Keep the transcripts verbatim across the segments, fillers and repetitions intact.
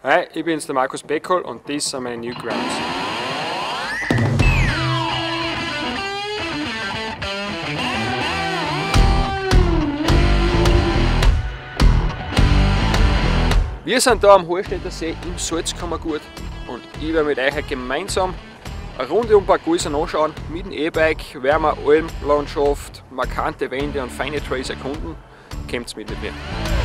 Hi, ich bin's der Markus Beckel und das sind meine New Grounds. Wir sind da am Hallstätter See im Salzkammergut und ich werde mit euch gemeinsam eine Runde um Parcours anschauen. Mit dem E-Bike werden wir Almlandschaft, markante Wände und feine Trails erkunden. Kommt's mit mit mir.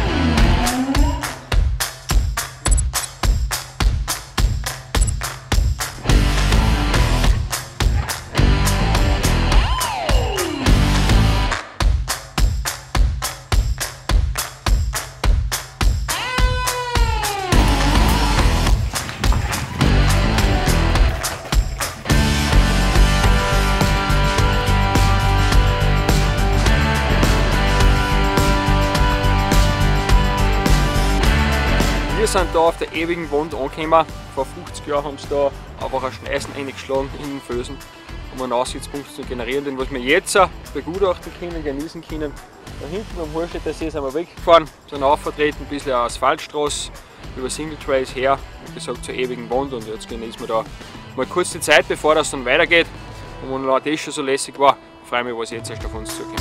Wir sind da auf der ewigen Wand angekommen. Vor fünfzig Jahren haben sie da einfach ein Schneisen eingeschlagen in den Felsen, um einen Aussichtspunkt zu generieren, den was wir jetzt begutachten können, genießen können. Da hinten am Hallstätter See sind wir weggefahren, sind aufvertreten, ein bisschen eine Asphaltstraße über Single Trails her, wie gesagt zur ewigen Wand, und jetzt genießen wir da mal kurz die Zeit, bevor das dann weitergeht. Und wenn auch das schon so lässig war, freue ich mich, was jetzt erst auf uns zukommt.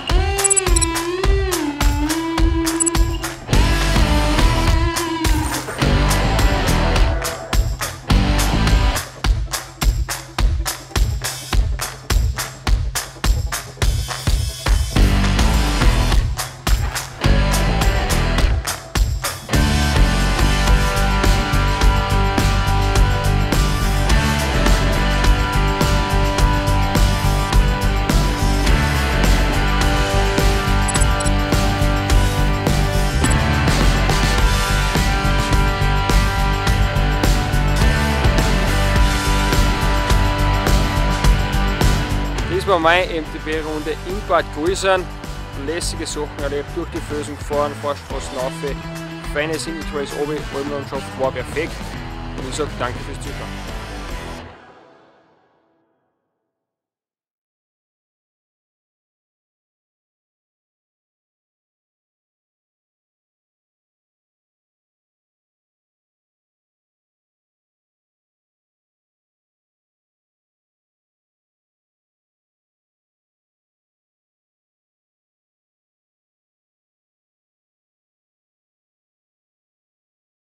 Das war meine M T B-Runde in Bad Gäusern. Lässige Sachen erlebt, durch die Felsen gefahren, Fahrstraßen rauf, feine Single Trails runter, Almlandschaft war perfekt. Und ich sage danke fürs Zuschauen.